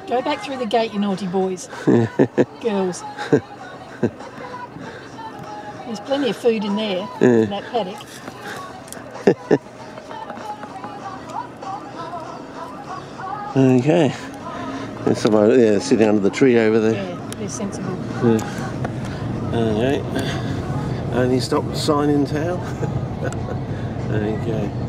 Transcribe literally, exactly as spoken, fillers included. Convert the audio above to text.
Go back through the gate, you naughty boys. Girls. There's plenty of food in there, yeah. In that paddock. Okay. There's someone yeah, sitting under the tree over there. Yeah, they're sensible. Yeah. Okay. Only stop sign in town. Okay.